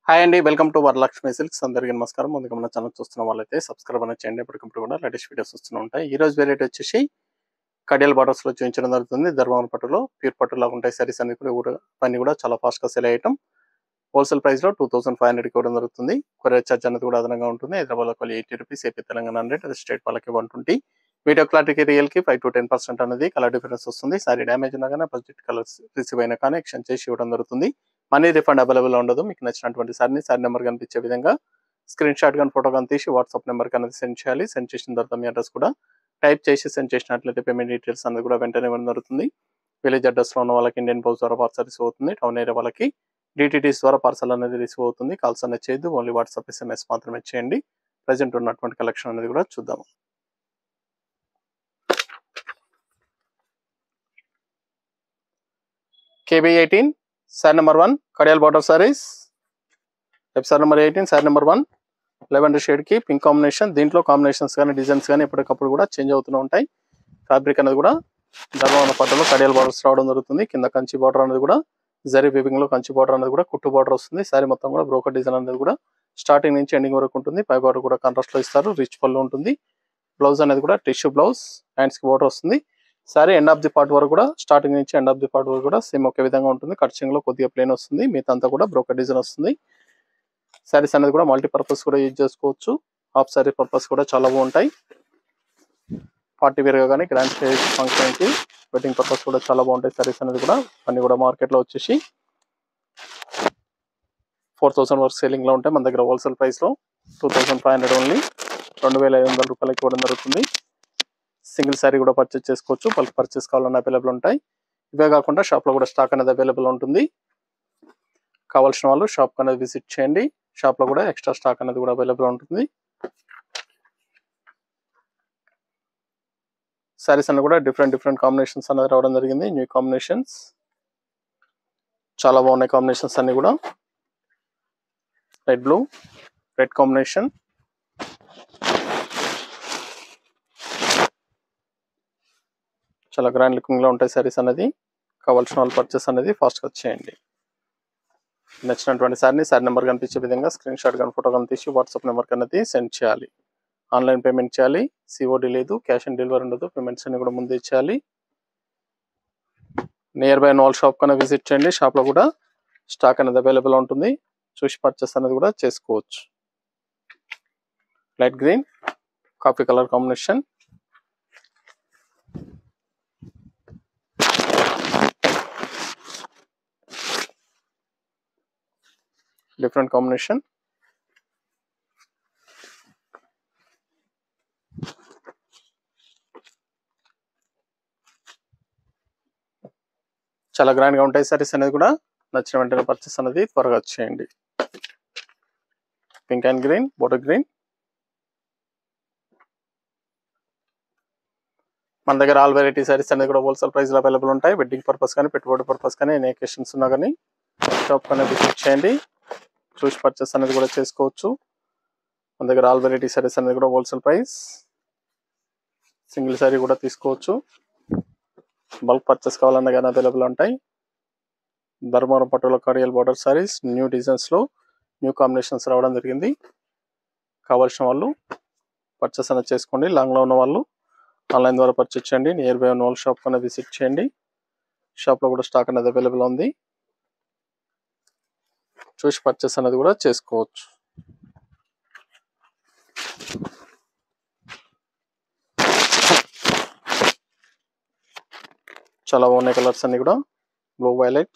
Hi అండి. Welcome to Varalakshmi Silks. అందరికీ నమస్కారం. ముందుగా మన ఛానల్ చూస్తున్న వాళ్ళైతే సబ్స్క్రైబ్ అనేది చేయండి. ఎప్పటికప్పుడు కూడా లేటెస్ట్ వీడియోస్ వస్తూనే ఉంటాయి. ఈ రోజు వెరైటీ వచ్చేసి కడియల్ బార్డర్స్లో చూపించడం జరుగుతుంది. ధర్మవరం పట్టులో ప్యూర్ పట్టులాగా ఉంటాయి సారీస్ అన్ని కూడా పని కూడా చాలా ఫాస్ట్గా సెల్ అయ్యటం. హోల్సేల్ ప్రైస్లో 2500 ఇవ్వడం జరుగుతుంది. కొరియర్ ఛార్జ్ అనేది కూడా అదనంగా ఉంటుంది. హైదరాబాద్ వాళ్ళకి 80 రూపీస్, ఏపీ తెలంగాణ 100, అది స్టేట్ వాళ్ళకి 120. వీడియో క్లారిటీకి రియల్కి 5 to 10% అనేది కలర్ డిఫరెన్స్ వస్తుంది. సారీ డ్యామేజ్ ఉన్నా కానీ బడ్జెట్ కలర్స్ రిసీవ్ అయినా కానీ ఎక్స్చేంజ్ చేసి ఇవ్వడం జరుగుతుంది. మనీ రిఫండ్ అవైలబుల్ ఉండదు. మీకు నచ్చినటువంటి సారీ నెంబర్ కనిపించే విధంగా స్క్రీన్ షాట్ కానీ ఫోటో కానీ తీసి వాట్సాప్ నెంబర్కి అనేది సెండ్ చేయాలి. సెండ్ చేసిన తర్వాత మీ అడ్రస్ కూడా టైప్ చేసి సెండ్ చేసినట్లయితే పేమెంట్ డీటెయిల్స్ అనేది కూడా వెంటనే ఇవ్వడం జరుగుతుంది. విలేజ్ అడ్రస్లో ఉన్న వాళ్ళకి ఇండియన్ పోస్ట్ ద్వారా పార్సల్ రిసీవ్ అవుతుంది. టౌన్ ఏరియా వాళ్ళకి డిటిటీస్ ద్వారా పార్సల్ అనేది రిసీవ్ అవుతుంది. కాల్స్ అనేది చేయొద్దు, ఓన్లీ వాట్సాప్ SMS మాత్రమే చేయండి. ప్రజెంట్ ఉన్నటువంటి కలెక్షన్ అనేది కూడా చూద్దాము. KB18 saree number 1 Kadiyal border sarees. Episode number 18 saree number 1 lavender shade కి పింక్ కాంబినేషన్. దీంట్లో కాంబినేషన్స్ కానీ డిజైన్స్ కానీ ఎప్పటికప్పుడు కూడా చేంజ్ అవుతూ ఉంటాయి. ఫ్యాబ్రిక్ అనేది కూడా ధర్మవరం పట్టులో కడియాల్ బార్డర్స్ రావడం జరుగుతుంది. కింద కంచి బార్డర్ అనేది కూడా జరీ వీవింగ్ లో కంచి బార్డర్ అనేది కూడా కుట్టు బార్డర్ వస్తుంది. సారీ మొత్తం కూడా బ్రోకర్ డిజైన్ అనేది కూడా స్టార్టింగ్ నుంచి ఎండింగ్ వరకు ఉంటుంది. పై బార్డర్ కూడా కాంట్రాస్ట్ లో ఇస్తారు. రిచ్ పళ్ళు ఉంటుంది. బ్లౌజ్ అనేది కూడా టిష్యూ బ్లౌజ్, హ్యాండ్స్ కి బార్డర్ వస్తుంది. Saree end of the part వరకు కూడా స్టార్టింగ్ నుంచి ఎండ్ ఆఫ్ ది పార్ట్ వరకు కూడా సేమ్ ఒకే విధంగా ఉంటుంది. కట్చింగ్ లో కొద్దిగా ప్లేన్ వస్తుంది. మిగతా అంతా కూడా బ్రోకర్ డిజైన్ వస్తుంది. సారీస్ అనేది కూడా మల్టీపర్పస్ కూడా యూజ్ చేసుకోవచ్చు. హాఫ్ సారీ పర్పస్ కూడా చాలా బాగుంటాయి. పార్టీ వేర్ గా కానీ గ్రాండ్ స్టేజ్ ఫంక్షన్ కి వెడ్డింగ్ పర్పస్ కూడా చాలా బాగుంటాయి. సారీస్ అనేది కూడా అన్ని కూడా మార్కెట్ లో వచ్చేసి 4000 వరకు సేలింగ్ లో ఉంటాయి. మన దగ్గర హోల్సేల్ ప్రైస్ లో 2500 ఓన్లీ 2500 రూపాయలకి ఇవ్వడం జరుగుతుంది. సింగిల్ సారీ కూడా పర్చేస్ చేసుకోవచ్చు. బల్క్ పర్చేస్ కావాలన్నా అవైలబుల్ ఉంటాయి. ఇవే కాకుండా షాప్ లో కూడా స్టాక్ అనేది అవైలబుల్ ఉంటుంది. కావాల్సిన వాళ్ళు షాప్ అనేది విజిట్ చేయండి. షాప్ లో కూడా ఎక్స్ట్రా స్టాక్ అనేది కూడా అవైలబుల్ ఉంటుంది. సారీస్ అన్ని కూడా డిఫరెంట్ కాంబినేషన్స్ అనేది రావడం జరిగింది. న్యూ కాంబినేషన్స్ చాలా బాగున్నాయి. కాంబినేషన్స్ అన్ని కూడా రెడ్ బ్లూ, రెడ్ కాంబినేషన్, చాలా గ్రాండ్ లుకింగ్ లో ఉంటాయి సారీస్ అనేది. కావాల్సిన వాళ్ళు పర్చేస్ అనేది ఫాస్ట్ గా చేయండి. నచ్చినటువంటి సారీ నెంబర్ కనిపించే విధంగా స్క్రీన్ షాట్ కానీ ఫోటో కానీ తీసి వాట్సాప్ నెంబర్ అనేది సెండ్ చేయాలి. ఆన్లైన్ పేమెంట్ చేయాలి. COD లేదు, క్యాష్ ఆన్ డెలివరీ ఉండదు. పేమెంట్స్ అన్ని కూడా ముందే చేయాలి. నియర్ బై ఆల్ షాప్ కన్నా విజిట్ చేయండి. షాప్ లో కూడా స్టాక్ అనేది అవైలబుల్ ఉంటుంది. చూసి పర్చేస్ అనేది కూడా చేసుకోవచ్చు. Light green, coffee colour combination, different combination, చాలా గ్రాండ్ గా ఉంటాయి సారీస్ అనేది కూడా. నచ్చిన వెంటనే పర్చేస్ అనేది త్వరగా చేయండి. Pink and green, bottle green. మన దగ్గర ఆల్ వెరైటీ సారీస్ అనేది కూడా హోల్సేల్ ప్రైస్ లో అవైలబుల్ ఉంటాయి. వెడ్డింగ్ పర్పస్ కానీ పెట్టుబడి పర్పస్ కానీ ఎనీ అకేషన్స్ ఉన్నా కానీ షాప్ అనేది విజిట్ చేయండి. చూసి పర్చేస్ అనేది కూడా చేసుకోవచ్చు. మన దగ్గర ఆల్ వెరైటీ సారీస్ అనేది కూడా హోల్సేల్ ప్రైస్. సింగిల్ సారీ కూడా తీసుకోవచ్చు. బల్క్ పర్చేస్ కావాలన్నా కానీ అవైలబుల్ ఉంటాయి. ధర్మవరం పట్టులో Kadiyal border sarees new designs లో న్యూ కాంబినేషన్స్ రావడం జరిగింది. కావాల్సిన వాళ్ళు పర్చేస్ అనేది చేసుకోండి. లాంగ్ లో ఉన్న వాళ్ళు ఆన్లైన్ ద్వారా పర్చేస్ చేయండి. నియర్ బై ఉన్న షాప్ అనేది విజిట్ చేయండి. షాప్ లో కూడా స్టాక్ అనేది అవైలబుల్ ఉంది. చూసి పర్చేస్ అనేది కూడా చేసుకోవచ్చు. చాలా బాగున్నాయి కలర్స్ అన్ని కూడా. Blue violet,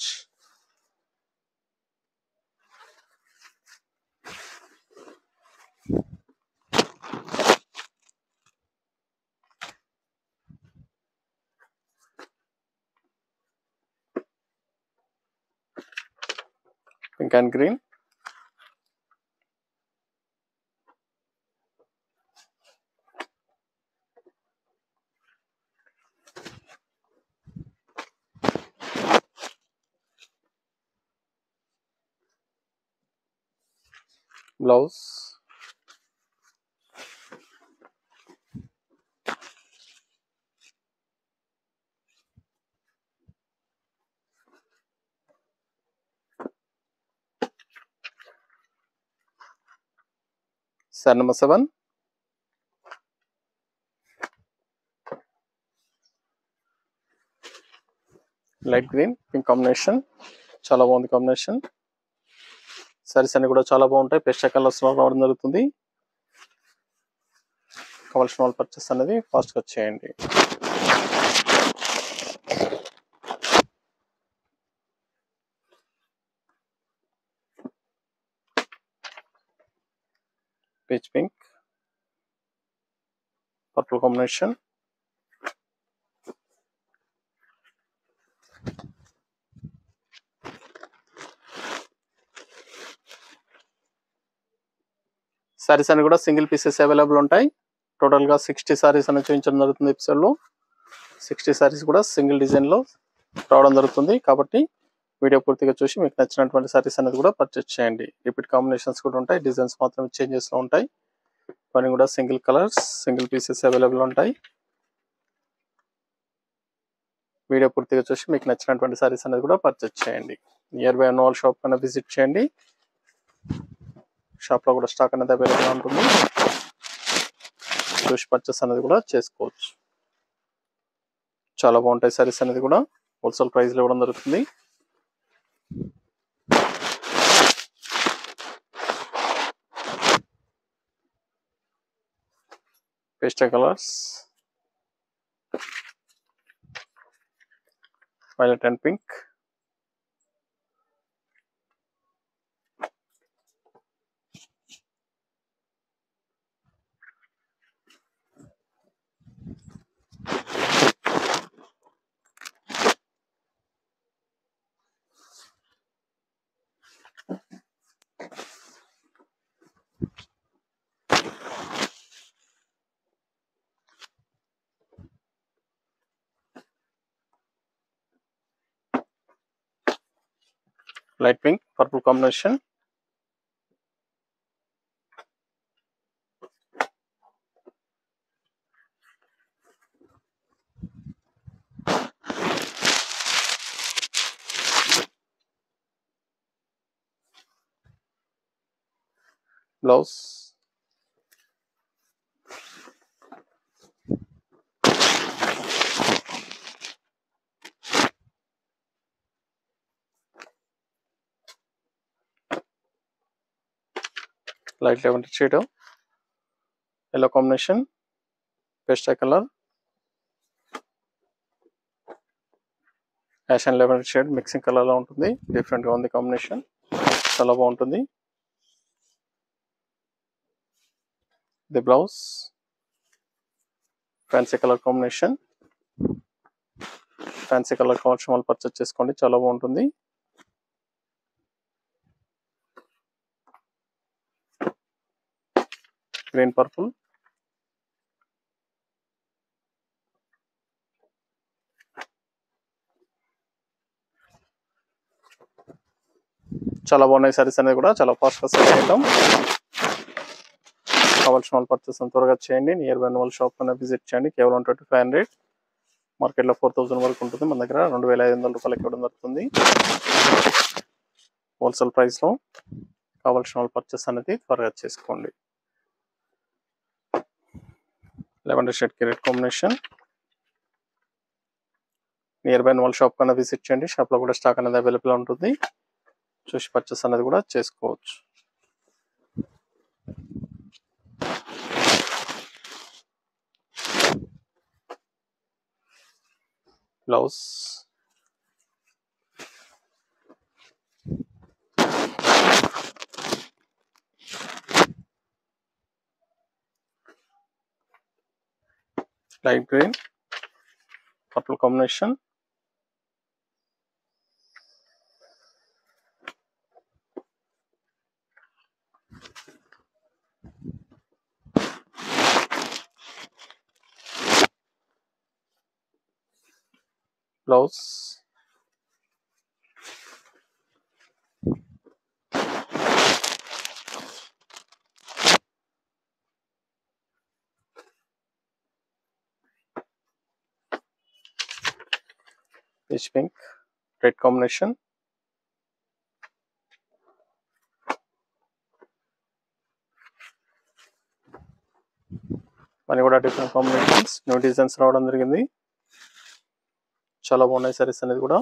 pink and green, blouse, saree number 7 light green pink combination, చాలా బాగుంది కాంబినేషన్. సారీస్ అన్ని కూడా చాలా బాగుంటాయి, పెస్టల్ కలర్స్ లో రావడం జరుగుతుంది. కావాల్సిన వాళ్ళు పర్చేస్ అనేది ఫాస్ట్ గా చేయండి. Peach pink purple combination, saris అన్ని కూడా సింగిల్ పీసెస్ అవైలబుల్ ఉంటాయి. టోటల్ గా 60 సారీస్ అనేది చూపించడం జరుగుతుంది ఎపిసోడ్ లో. 60 సారీస్ కూడా సింగిల్ డిజైన్ లో రావడం జరుగుతుంది. కాబట్టి వీడియో పూర్తిగా చూసి మీకు నచ్చినటువంటి సారీస్ అనేది కూడా పర్చేస్ చేయండి. రిపీట్ కాంబినేషన్స్ కూడా ఉంటాయి, డిజైన్స్ మాత్రం చేంజెస్ లో ఉంటాయి. ఇవన్నీ కూడా single colours, single pieces available ఉంటాయి. వీడియో పూర్తిగా చూసి మీకు నచ్చినటువంటి సారీస్ అనేది కూడా పర్చేస్ చేయండి. నియర్ బై అన్నోల్ షాప్ కన్నా విజిట్ చేయండి. షాప్ లో కూడా స్టాక్ అనేది అవైలబుల్ ఉంటుంది, చూసి పర్చేస్ అనేది కూడా చేసుకోవచ్చు. చాలా బాగుంటాయి సారీస్ అనేది కూడా హోల్సేల్ ప్రైస్ లో ఇవ్వడం జరుగుతుంది. Pastel colours, violet and pink, light pink purple combination, blouse light lavender shade, yellow combination, pastel colour, ash and lavender shade mixing colour లో ఉంటుంది. డిఫరెంట్ గా ఉంది కాంబినేషన్, చాలా బాగుంటుంది. The blouse fancy colour combination, fancy colour కావాల్సిన వాళ్ళు purchase చేసుకోండి, చాలా బాగుంటుంది. గ్రీన్ పర్పుల్, చాలా బాగున్నాయి సారీస్ అనేది కూడా చాలా ఫాస్ట్ గా సెల్ చేద్దాం. కావాల్సిన వాళ్ళు పర్చేస్ త్వరగా చేయండి. నియర్ బై వాళ్ళ షాప్ కన్నా విజిట్ చేయండి. కేవలం 2500, మార్కెట్లో 4000 వరకు ఉంటుంది. మన దగ్గర 2500 రూపాయలకి ఇవ్వడం జరుగుతుంది హోల్సేల్ ప్రైస్ లో. కావాల్సిన వాళ్ళు పర్చేస్ అనేది త్వరగా చేసుకోండి. లెవెండర్ షేడ్ కి రెడ్ కాంబినేషన్. నియర్ బై వాళ్ళ షాప్ కన్నా విజిట్ చేయండి. షాప్ లో కూడా స్టాక్ అనేది అవైలబుల్ ఉంటుంది, చూసి పర్చేస్ అనేది కూడా చేసుకోవచ్చు. Blouse light green purple combination, blouse peach pink red combination, many కూడా డిఫరెంట్ కాంబినేషన్స్, న్యూ డిజైన్స్ రావడం జరిగింది. చాలా బాగున్నాయి సారీస్ అనేది కూడా.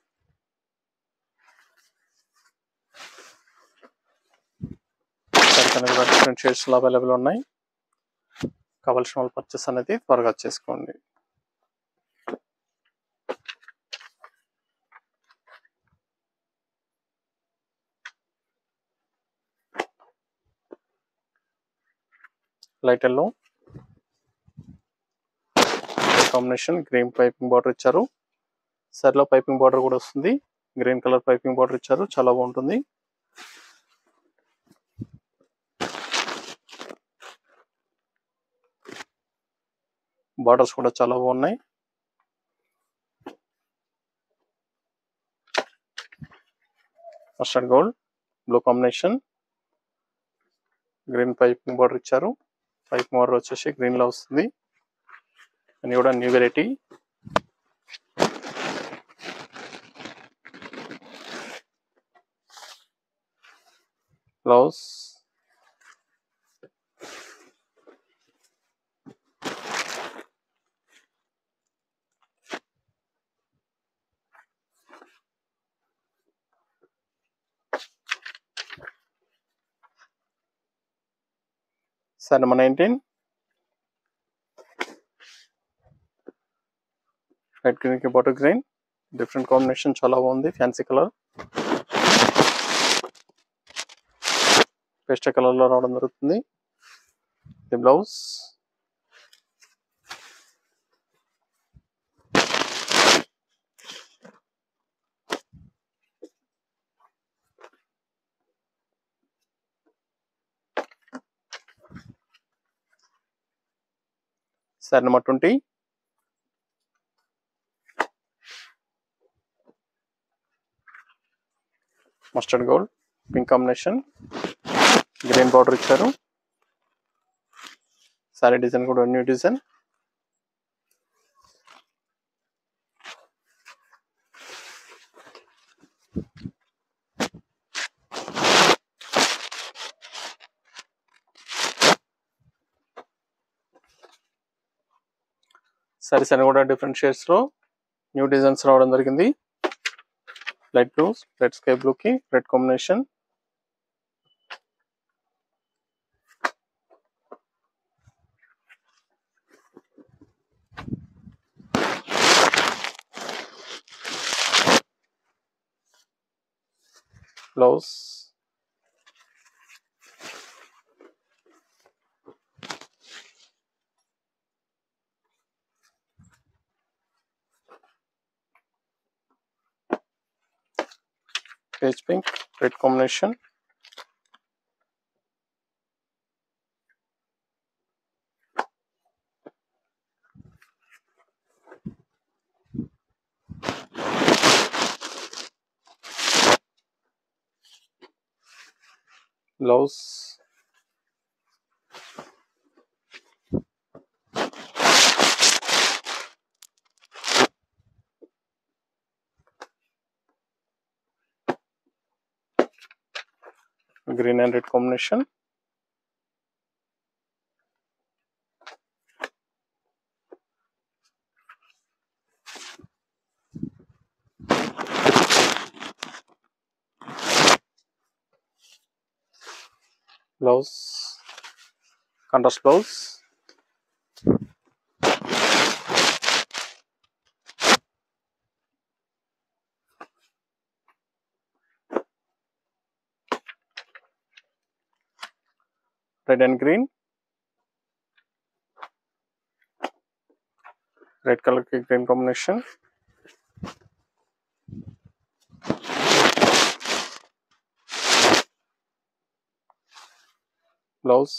సారీస్ అనేది కూడా డిఫరెంట్ షేడ్స్ లో అవైలబుల్ ఉన్నాయి. కావాల్సిన వాళ్ళు పర్చేస్ అనేది త్వరగా చేసుకోండి. Light yellow combination, green piping border ఇచ్చారు. సరిలో పైపింగ్ బార్డర్ కూడా వస్తుంది. గ్రీన్ కలర్ పైపింగ్ బార్డర్ ఇచ్చారు, చాలా బాగుంటుంది. బార్డర్స్ కూడా చాలా బాగున్నాయి. Mustard gold blue combination, green piping border ఇచ్చారు. పైపింగ్ బార్డర్ వచ్చేసి గ్రీన్ లో వస్తుంది. అని కూడా new variety. Blouse sir number 19 red green కి బాటిల్ గ్రీన్, డిఫరెంట్ కాంబినేషన్, చాలా బాగుంది. ఫ్యాన్సీ కలర్, పేస్టల్ కలర్ లో రావడం జరుగుతుంది. The blouse sir number 20 mustard gold pink combination, green border ఇచ్చారు. సారీ డిజైన్ కూడా న్యూ డిజైన్. సారీస్ అని కూడా డిఫరెంట్ షేడ్స్ లో న్యూ డిజైన్స్ రావడం జరిగింది. Light blue, red sky blue కి red combination, blouse peach pink red combination, blouse green and red combination, blouse contrast blouse, red and green, red colour కి green combination, blouse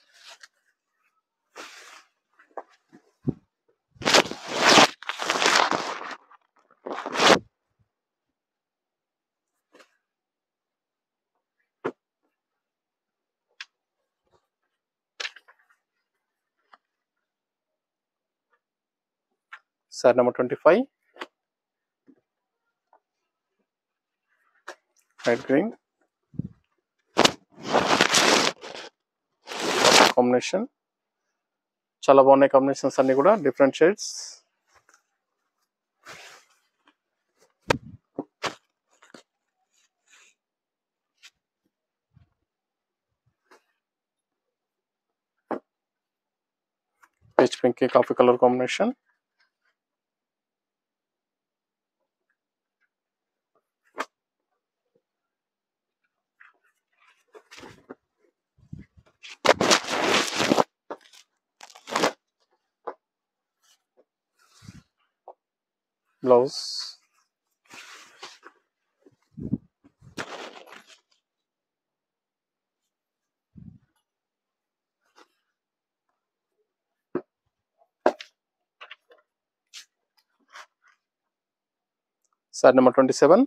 sir number 25 red green combination, చాలా బాగున్నాయి combinations అన్ని కూడా different shades. Peach pink కి coffee colour combination. Blouse sari number 27.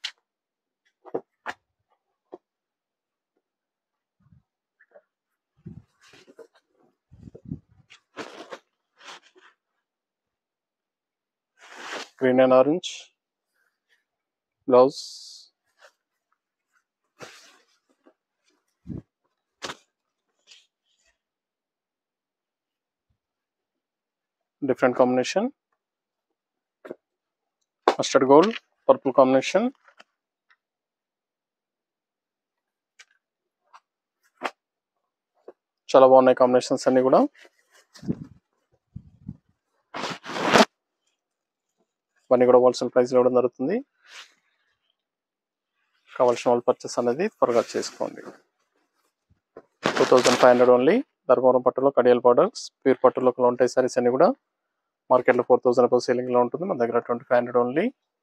Green and orange blouse. Different combination. Mustard gold purple combination. చాలా బాగున్నాయి combinations అన్ని కూడా. ఇవన్నీ కూడా హోల్సేల్ ప్రైస్ ఇవ్వడం జరుగుతుంది. కావాల్సిన వాళ్ళు పర్చేస్ అనేది త్వరగా చేసుకోండి. 2500 ఓన్లీ. ధర్మవరం పట్టులో కడియాల్ బార్డర్స్ ప్యూర్ పట్టులో ఉంటాయి సారీస్ అన్ని కూడా. మార్కెట్లో 4000 అబౌవ్ సేలింగ్ లో ఉంటుంది. మన దగ్గర 2500 ఓన్లీ.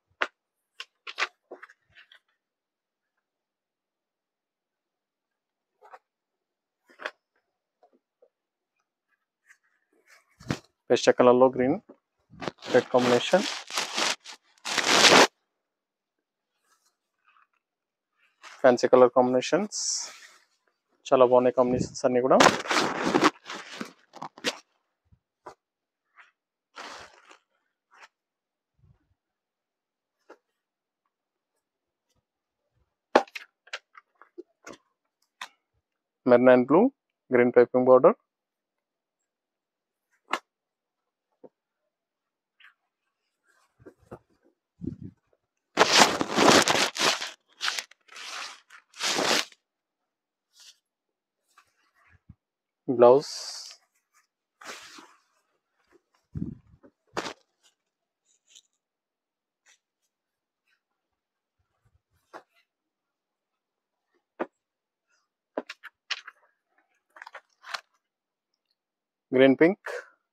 పేస్టల్ కలర్ లో green red combination. Fancy colour combinations. చాలా బాగున్నాయి కాంబినేషన్స్ అన్ని కూడా. Maroon and blue green piping border. Blouse green pink.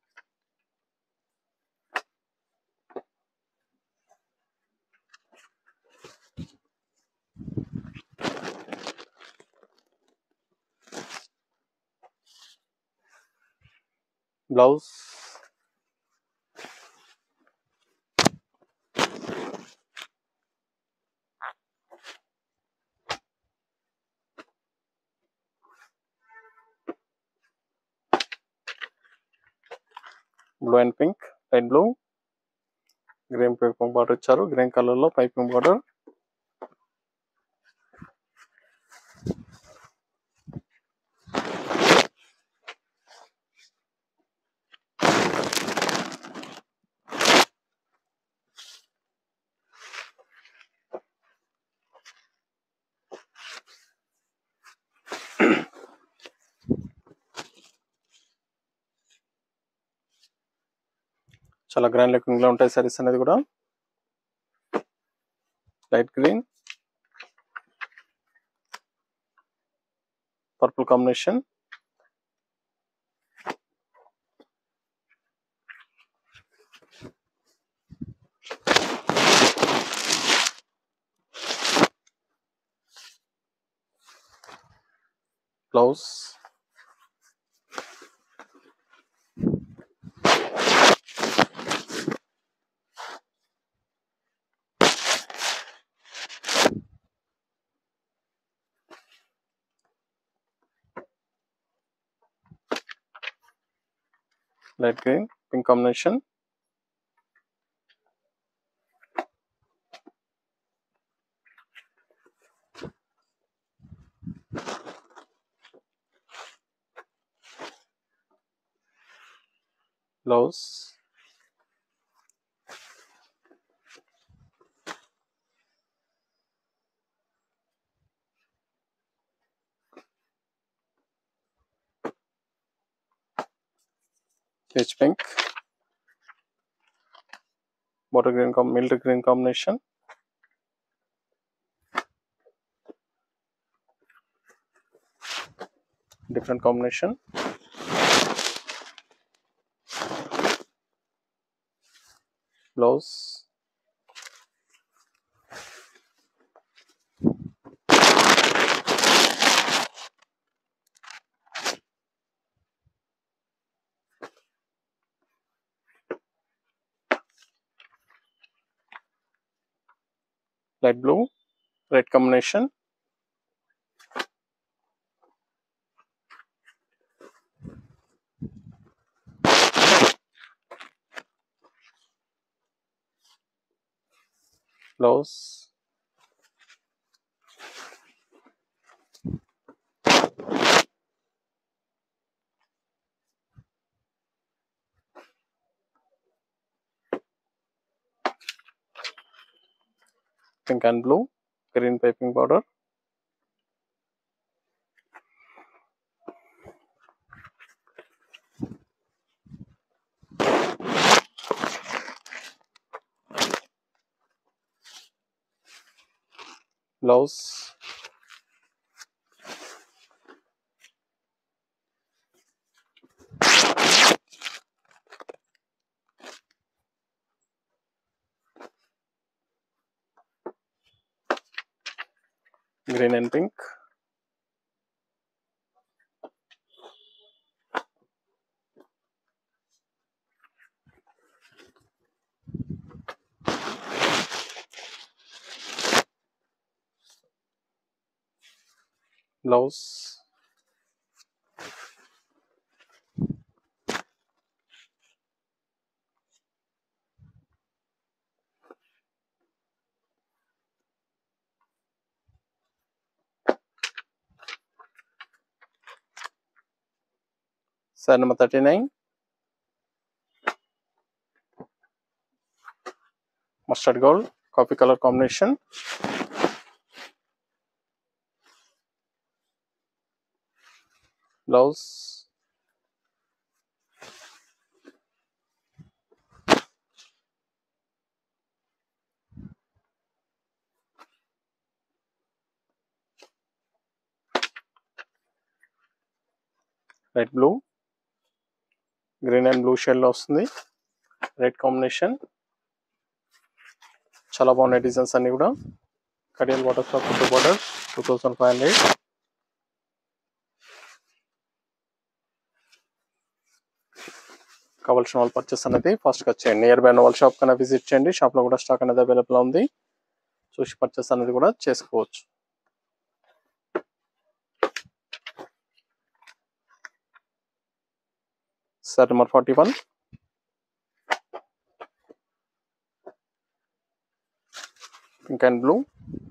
Blouse blue and pink light blue green piping border ఇచ్చారు. గ్రీన్ కలర్ లో పైపింగ్ బార్డర్. చాలా grand looking లో ఉంటాయి సారీస్ అనేది కూడా. Light green purple combination. Blouse light green pink combination. Blouse, peach pink, bottle green, mint green combination, different combination, blouse, light blue, red combination, blouse, pink and blue, green piping border, blouse, green and pink, blouse, side number 39, mustard gold, coffee color combination, blouse, light blue, green and blue shade లో వస్తుంది, red combination, చాలా బాగున్నాయి designs అన్ని కూడా. కడియల్ water stock food border 2500. కావాల్సిన వాళ్ళు purchase అనేది ఫాస్ట్గా చేయండి. నియర్ బై వాళ్ళ షాప్ కన్నా విజిట్ చేయండి. షాప్లో కూడా స్టాక్ అనేది అవైలబుల్ ఉంది, చూసి పర్చేస్ అనేది కూడా చేసుకోవచ్చు. Set number 41, pink and blue,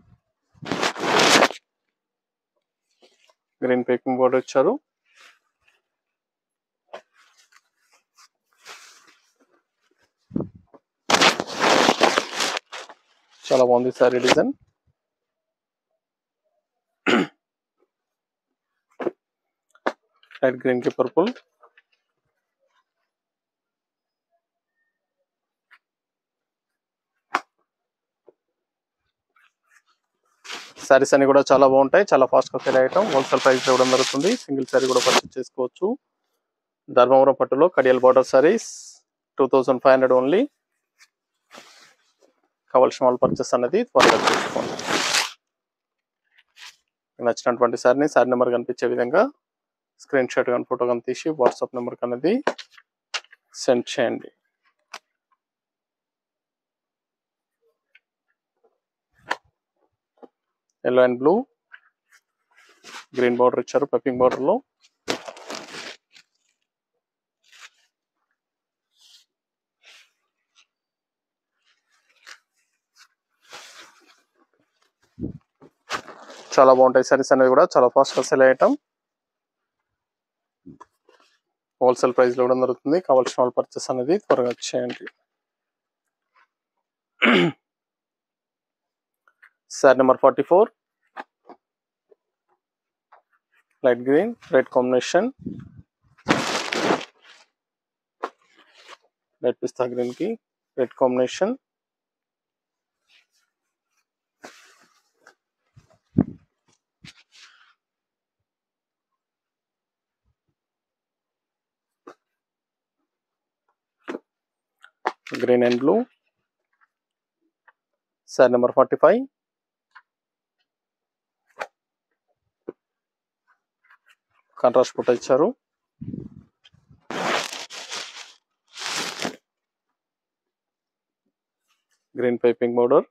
green packing border ఇచ్చారు. చాలా బాగుంది సారీ డిజైన్. లైట్ గ్రీన్ కి పర్పుల్, సారీస్ అన్ని కూడా చాలా బాగుంటాయి, చాలా ఫాస్ట్ గా సేల్ అయ్యటం. హోల్సేల్ ప్రైస్ ఇవ్వడం జరుగుతుంది. సింగిల్ సారీ కూడా పర్చేస్ చేసుకోవచ్చు. ధర్మవరం పట్టులో కడియల్ బార్డర్ సారీస్ 2500 ఓన్లీ. కావాల్సిన వాళ్ళు పర్చేస్ అనేది త్వరగా చేసుకోండి. నచ్చినటువంటి సారీని సారీ నెంబర్ కనిపించే విధంగా స్క్రీన్ షాట్ కానీ ఫోటో కానీ తీసి వాట్సాప్ నెంబర్కి అనేది సెండ్ చేయండి. Yellow and blue, green border ఇచ్చారు పైపింగ్ బార్డర్ లో. చాలా బాగుంటాయి సారీస్ అనేది కూడా, చాలా ఫాస్ట్ గా సెల్ అయ్యటం. హోల్సేల్ ప్రైస్ లో కూడా దొరుకుతుంది. కావాల్సిన వాళ్ళు పర్చేస్ అనేది త్వరగా చేయండి. Sari number 44 light green red combination, light పిస్తా గ్రీన్ కి red combination, green and blue. Sari number 45 contrast photo ఇచ్చారు. గ్రీన్ పైపింగ్ బోర్డర్,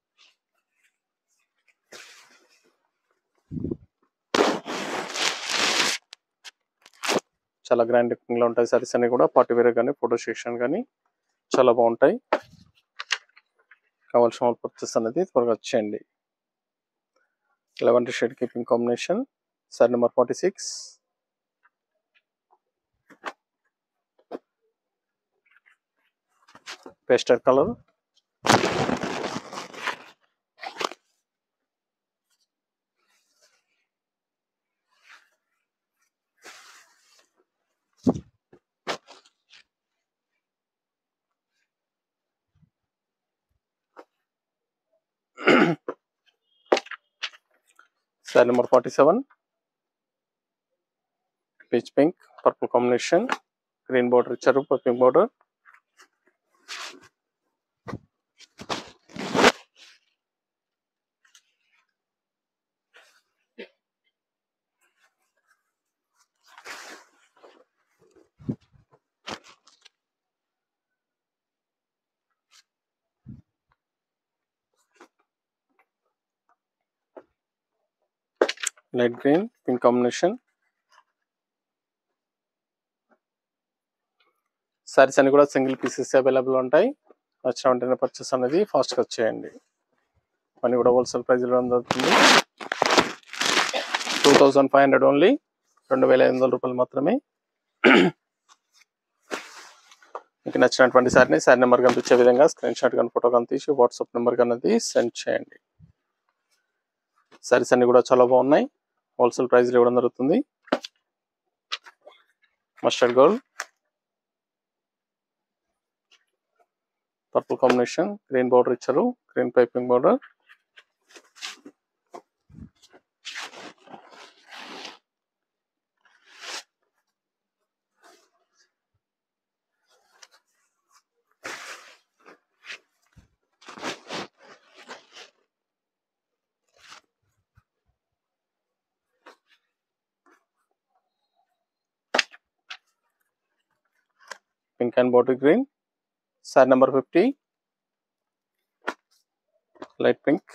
చాలా గ్రాండ్ లుకింగ్ లో ఉంటాయి సారీస్ అన్ని కూడా. పార్టీ వేర్ కానీ ఫోటో సెక్షన్ కానీ చాలా బాగుంటాయి. కావాల్సిన వాళ్ళు పర్చేస్ అనేది త్వరగా వచ్చేయండి. 11 shade keeping combination. Sari number 46 pastel colour, sari number 47 peach pink purple combination, green border ఇచ్చారు, pink border. Light green pink combination. Saris అన్ని కూడా సింగిల్ పీసెస్ అవైలబుల్ ఉంటాయి. నచ్చిన వెంటనే పర్చేస్ అనేది ఫాస్ట్గా వచ్చేయండి. అన్నీ కూడా హోల్సేల్ ప్రైస్లో దొరుకుతుంది. 2500 ఓన్లీ, 2500 రూపాయలు మాత్రమే. మీకు నచ్చినటువంటి సారీని సారీ నెంబర్ కనిపించే విధంగా స్క్రీన్ షాట్ కానీ ఫోటో కానీ తీసి వాట్సాప్ నెంబర్ అనేది సెండ్ చేయండి. సారీస్ అన్ని కూడా చాలా బాగున్నాయి. హోల్సేల్ ప్రైస్లో ఇవ్వడం జరుగుతుంది. Mustard gold purple combination, green border ఇచ్చారు, green piping border. Pink and bottle green. Sari number 50 light pink,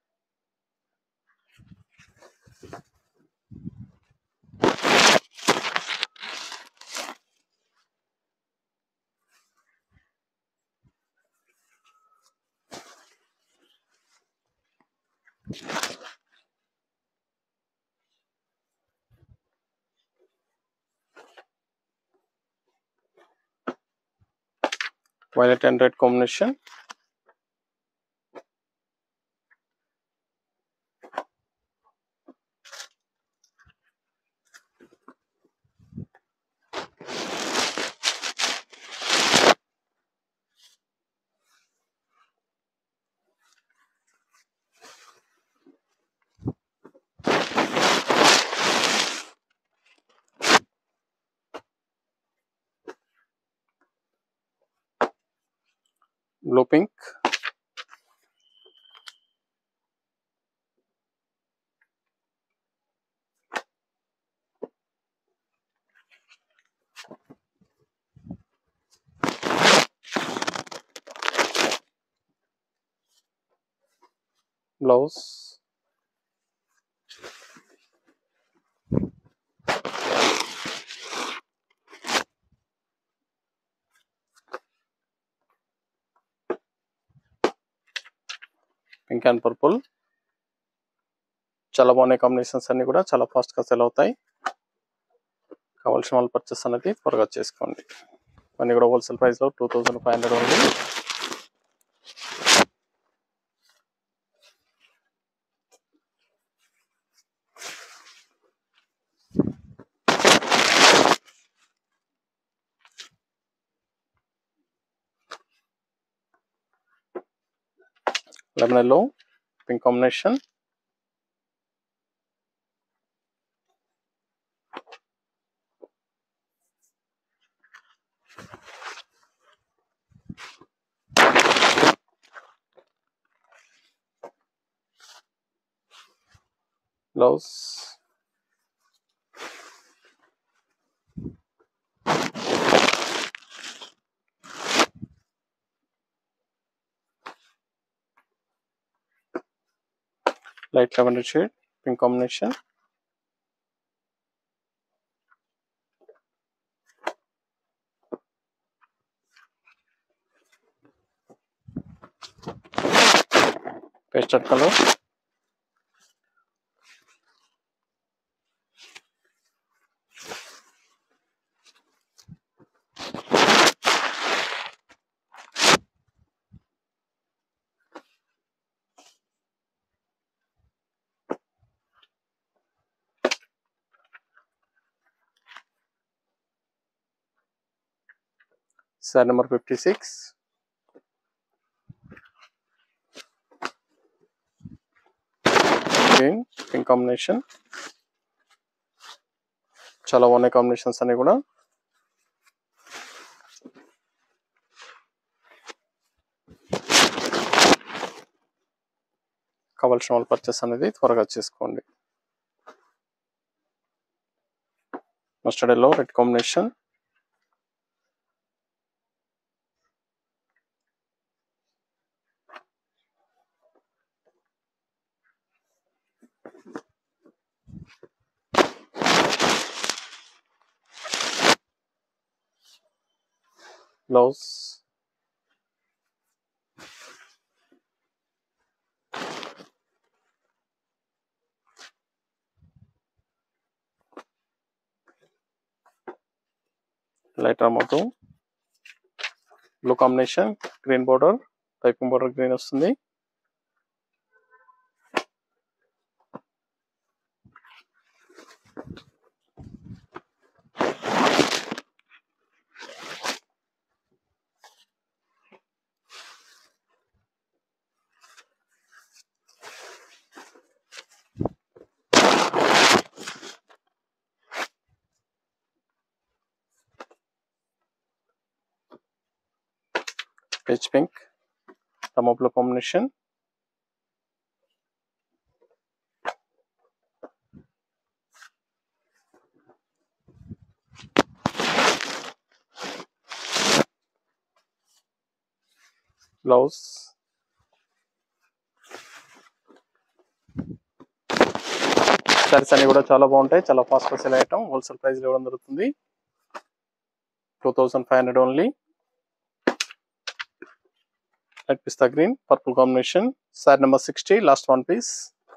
violet and red combination. Blue pink, blouse pink and purple. చాలా బాగున్నాయి కాంబినేషన్స్ అన్ని కూడా చాలా ఫాస్ట్ గా సెల్ అవుతాయి. కావాల్సిన వాళ్ళు పర్చేస్ అనేది త్వరగా చేసుకోండి. ఇవన్నీ కూడా హోల్సేల్ ప్రైస్లో 2500 ఉంది. Lemon yellow pink combination, blouse light lavender shade pink combination, pastel colour, sari number 56, green pink combination. చాలా బాగున్నాయి కాంబినేషన్స్ అన్ని కూడా. కావాల్సిన వాళ్ళు పర్చేస్ అనేది త్వరగా చేసుకోండి. Mustard yellow red combination, blouse light రామోతో blue combination, green border, piping border green వస్తుంది. పీచ్ పింక్ రమో బ్లూ కాంబినేషన్, బ్లౌజ్ సారీస్ అన్ని కూడా చాలా బాగుంటాయి. చాలా ఫాస్ట్ గా సేల్ అయ్యటం. హోల్సేల్ ప్రైస్ ఇవ్వడం జరుగుతుంది. 2500 ఓన్లీ. లైట్ పిస్తా green purple combination, sari number 60, last one piece.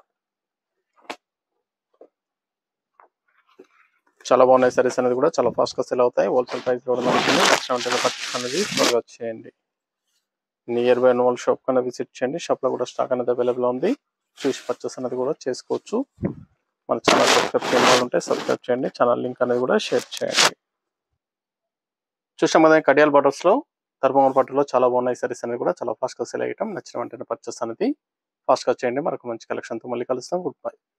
చాలా బాగున్నాయి సారీస్ అనేది కూడా చాలా ఫాస్ట్ గా సేల్ అవుతాయి. హోల్సేల్ ప్రైస్ ఇవ్వడం జరుగుతుంది. నచ్చిన పర్చేస్ అనేది త్వరగా చేయండి. నియర్ బై వాళ్ళ షాప్ కన్నా విజిట్ చేయండి. షాప్ లో కూడా స్టాక్ అనేది అవైలబుల్ ఉంది. చూసి పర్చేస్ అనేది కూడా చేసుకోవచ్చు. మన ఛానల్ సబ్స్క్రైబ్ చేయని వాళ్ళు ఉంటే సబ్స్క్రైబ్ చేయండి. ఛానల్ లింక్ అనేది కూడా షేర్ చేయండి. చూసాం కదా కడియాల్ బార్డర్స్ లో ధర్మవరం పట్టులో చాలా బాగున్నాయి సారీస్ అనేది కూడా చాలా ఫాస్ట్ గా సేల్ అయ్యటం. నచ్చిన వెంటనే పర్చేస్ అనేది ఫాస్ట్ గా చేయండి. మరొక మంచి కలెక్షన్ తో మళ్ళీ కలుస్తాం. Good by.